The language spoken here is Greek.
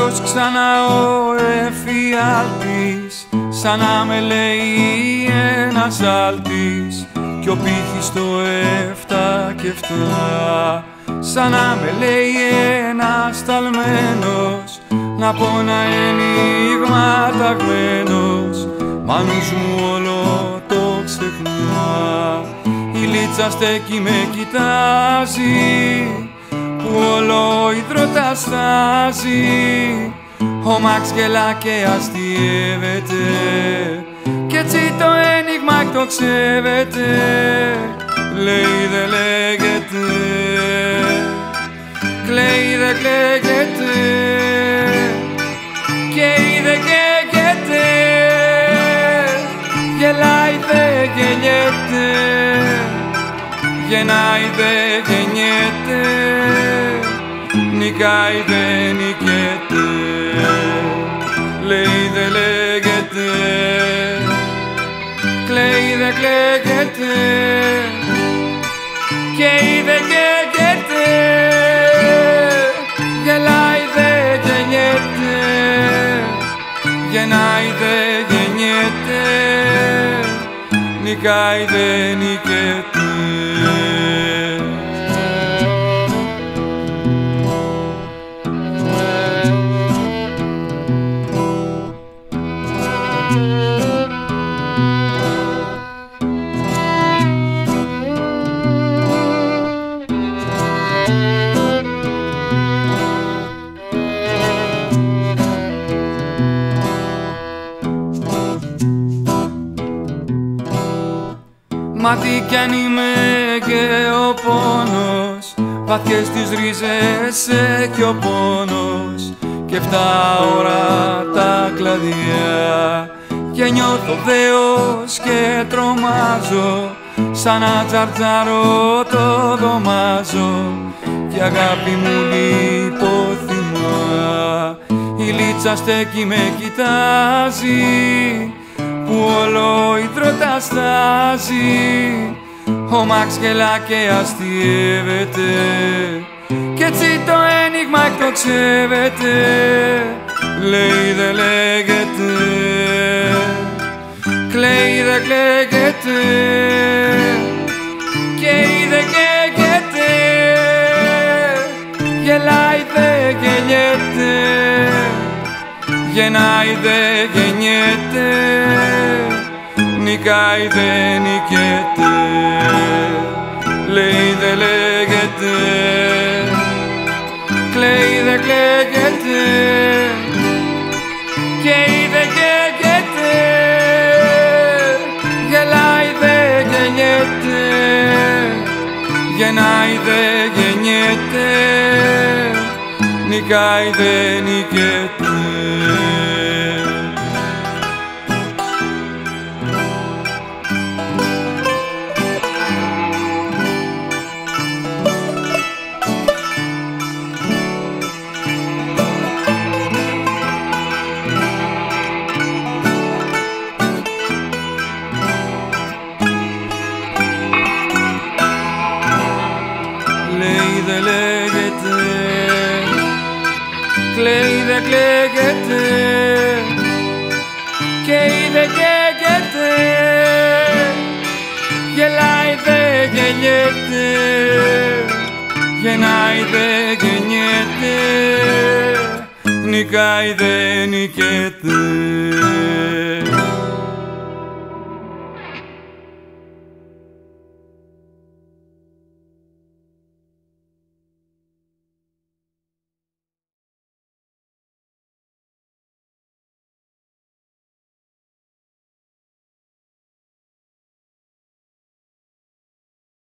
Τέλος ξανά ο εφιάλτης, σαν να με λέει ένας άλτης, κι ο πύχης το 7 και 7. Σαν να με λέει ένας ταλμένος, να πω ένα ένιγμα ταγμένος, μα νους μου όλο το ξεχνά. Η Λίτσα στέκει με κοιτάζει, που όλο υδρότα στάζει. Ο Μαξ γελά και αστιεύεται, κι έτσι το ένιγμα εκτοξεύεται. Λέει δε λέγεται, κλαίει δε κλαίγεται, καίει δε καίγεται, γελάει δε γελιέται, γεννάει δε γεννιέται, νικάει δε νικέται. Λέει δε λέγεται, κλαίει δε κλαίγεται, καίει δε καίγεται, γελάει δε γεννιέται, γεννάει δε γεννιέται, νικάει δε νικέται. Μα τι κι αν είμαι και ο πόνος, βαθιές τις ρίζες έχει ο πόνος, και 7 ώρα τα κλαδιά, και νιώθω δέος και τρομάζω, σαν να τζαρτζάρω το δωμάζω, και αγάπη μου λιποθυμά. Η Λίτσα στέκει με κοιτάζει, που όλο υδρότα στάζει. Ο Μαξ γελά και αστιεύεται, κι έτσι το ένιγμα εκτοξεύεται. Λέει δε λέγεται, κλαίει δε κλαίγεται, καίει δε καίγεται, γελάει δε γελιέται, γεννάει δε γεννιέται, νικάει δε νικέται. Λέει δε λέγεται, κλαίει δε κλαίγεται, καίει δε καίγεται, γελάει δε γεννιέται, γεννάει δε γεννιέται, νικάει δε νικέται. Λέει δε λέγεται, κλαίει δε κλαίγεται, καίει δε καίγεται, γελάει δε γελιέται, γεννάει δε γεννιέται, νικάει δε νικέται.